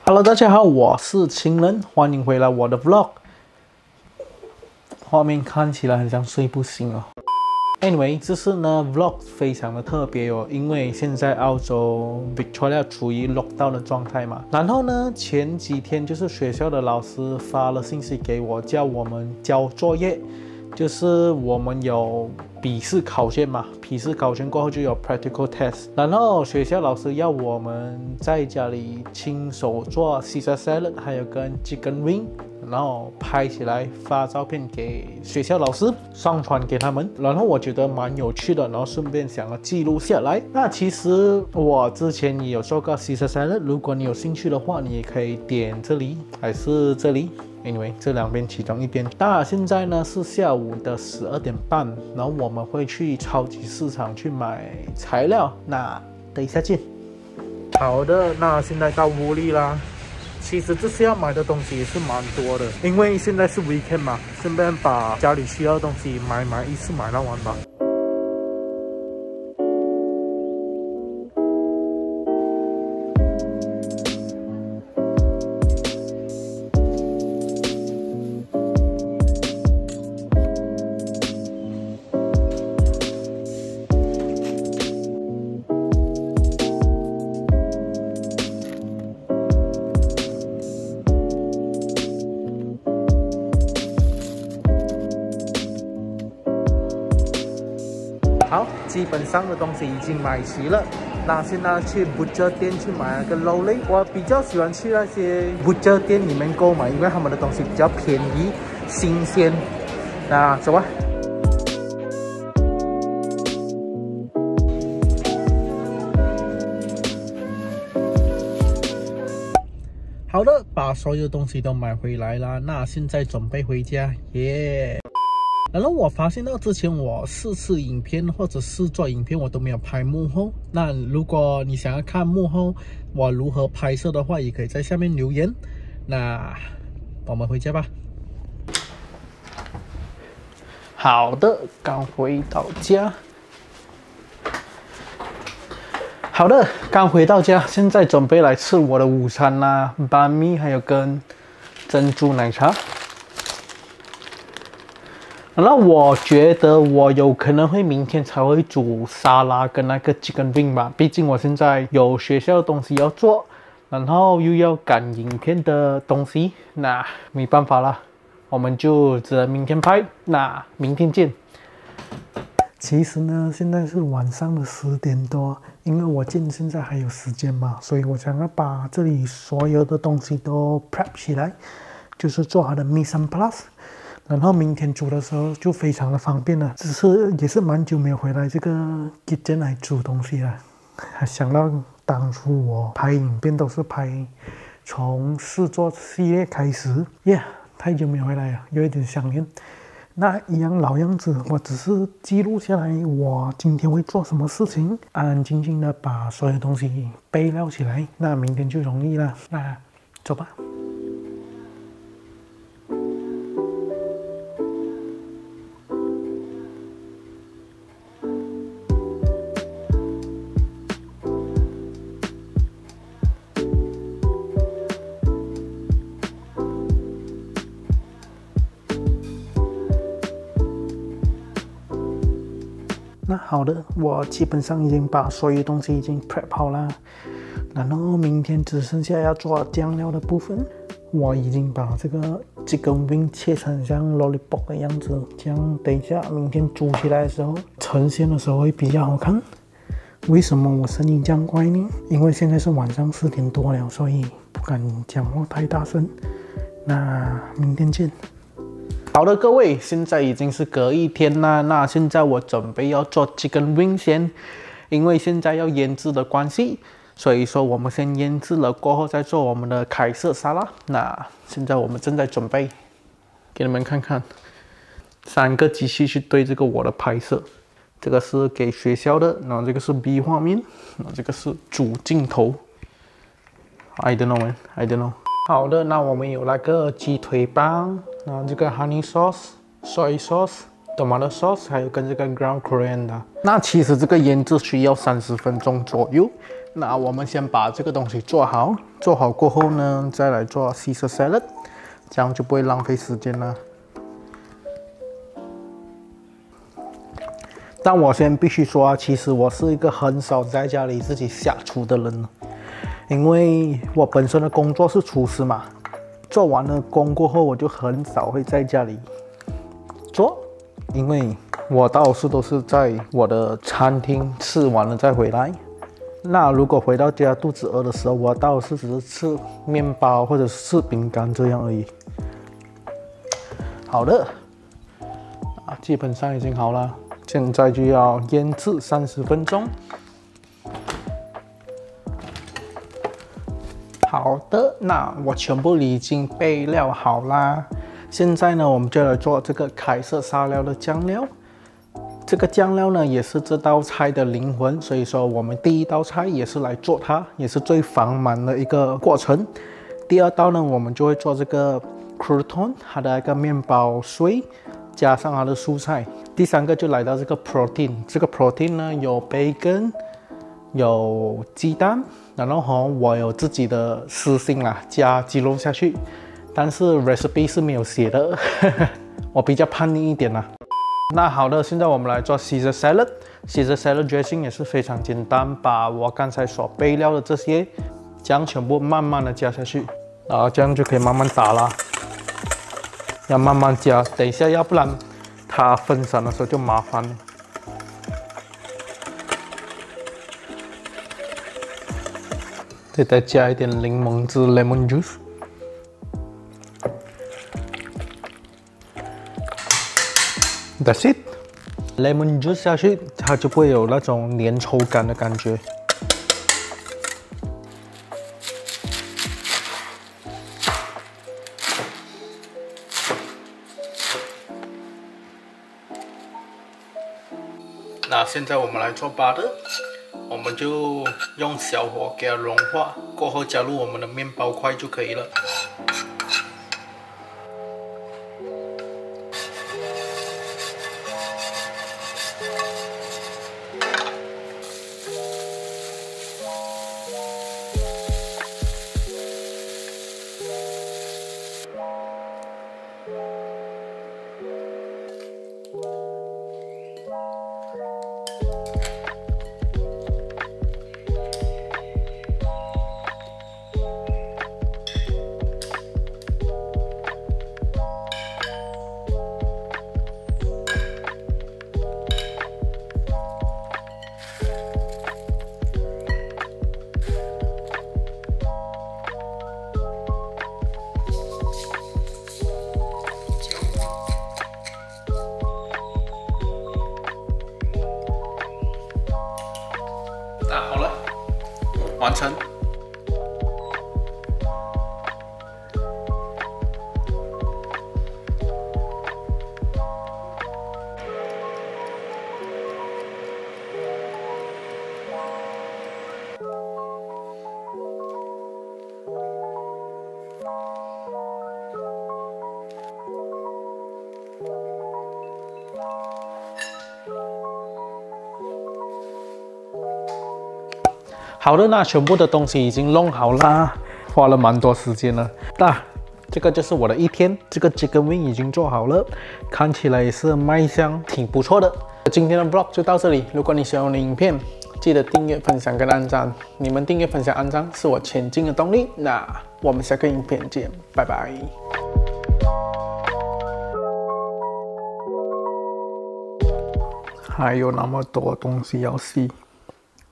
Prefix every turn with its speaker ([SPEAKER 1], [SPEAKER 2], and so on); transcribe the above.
[SPEAKER 1] Hello， 大家好，我是情人，欢迎回来我的 vlog。画面看起来很像睡不醒哦。Anyway， 这次呢 vlog 非常的特别哦，因为现在澳洲 Victoria 处于 lockdown 的状态嘛。然后呢，前几天就是学校的老师发了信息给我，叫我们交作业。就是我们有笔试考卷嘛，笔试考卷过后就有 practical test， 然后学校老师要我们在家里亲手做 Caesar salad， 还有跟 chicken wing， 然后拍起来发照片给学校老师上传给他们，然后我觉得蛮有趣的，然后顺便想要记录下来。那其实我之前也有做过 Caesar salad， 如果你有兴趣的话，你也可以点这里还是这里。Anyway， 这两边其中一边。那现在呢是下午的12点半，然后我们会去超级市场去买材料。那等一下见。好的，那现在到屋里啦。其实这些要买的东西也是蛮多的，因为现在是 weekend 嘛，顺便把家里需要的东西买一次买到完吧。好，基本上的东西已经买齐了。那现在去 butcher 店去买那个肉类，我比较喜欢去那些 butcher 店里面购买，因为他们的东西比较便宜、新鲜。那走吧。好的，把所有东西都买回来了。那现在准备回家，耶！然后我发现到之前我试吃影片或者试做影片我都没有拍幕后，那如果你想要看幕后我如何拍摄的话，也可以在下面留言。那我们回家吧。好的，刚回到家。好的，刚回到家，现在准备来吃我的午餐啦，banh mi还有跟珍珠奶茶。那我觉得我有可能会明天才会煮沙拉跟那个 chicken wing 吧，毕竟我现在有学校的东西要做，然后又要赶影片的东西，那没办法了，我们就只能明天拍，那明天见。其实呢，现在是晚上的10点多，因为我见现在还有时间嘛，所以我想要把这里所有的东西都 prep 起来，就是做好的 mise en place。然后明天煮的时候就非常的方便了，只是也是蛮久没有回来这个 kitchen 来煮东西了。想到当初我拍影片都是拍从试做系列开始，太久没有回来了，有一点想念。那一样老样子，我只是记录下来我今天会做什么事情，安安静静的把所有东西备料起来，那明天就容易了。那走吧。那好的，我基本上已经把所有东西已经 prep 好了，然后明天只剩下要做酱料的部分。我已经把这个 chicken wing 切成像 lollipop 的样子，这样等一下明天煮起来的时候，呈现的时候会比较好看。为什么我声音这样怪呢？因为现在是晚上4点多了，所以不敢讲话太大声。那明天见。好的，各位，现在已经是隔一天啦。那现在我准备要做 chicken wing 先，因为现在要腌制的关系，所以说我们先腌制了过后再做我们的凯撒沙拉。那现在我们正在准备，给你们看看3个机器去对这个我的拍摄。这个是给学校的，然后这个是 B 画面，然后这个是主镜头。I don't know man, I don't know。好的，那我们有那个鸡腿棒。然后这个 honey sauce、soy sauce、tomato sauce， 还有跟这个 ground coriander。那其实这个腌制需要30分钟左右。 那我们先把这个东西做好，做好过后呢，再来做 Caesar salad， 这样就不会浪费时间了。但我先必须说啊，其实我是一个很少在家里自己下厨的人，因为我本身的工作是厨师嘛，做完了工过后，我就很少会在家里做，因为我到处都是在我的餐厅吃完了再回来。那如果回到家肚子饿的时候，我倒是只是吃面包或者是吃饼干这样而已。好的，基本上已经好了，现在就要腌制30分钟。好的，那我全部已经备料好啦。现在呢，我们就来做这个凯撒沙料的酱料。这个酱料呢，也是这道菜的灵魂，所以说我们第一道菜也是来做它，也是最繁忙的一个过程。第二道呢，我们就会做这个 crouton， 它的一个面包碎，加上它的蔬菜。第三个就来到这个 protein， 这个 protein 呢有 bacon， 有鸡蛋，然后我有自己的私心啦，加鸡肉下去，但是 recipe 是没有写的，我比较叛逆一点啦。那好的，现在我们来做 Caesar salad。Caesar salad dressing 也是非常简单，把我刚才所备料的这些酱全部慢慢的加下去，然后这样就可以慢慢打啦，要慢慢加，等一下要不然它分散的时候就麻烦了。再加一点柠檬汁 （lemon juice）。That's it。lemon juice 下去，它就不会有那种粘稠感的感觉。那现在我们来做 butter， 我们就用小火给它融化，过后加入我们的面包块就可以了。打好了，完成。好的，那全部的东西已经弄好啦，花了蛮多时间了。那这个就是我的一天，这个 chicken wing 已经做好了，看起来也是卖相挺不错的。今天的 vlog 就到这里，如果你喜欢我的影片，记得订阅、分享跟按赞。你们订阅、分享、按赞是我前进的动力。那我们下个影片见，拜拜。还有那么多东西要洗。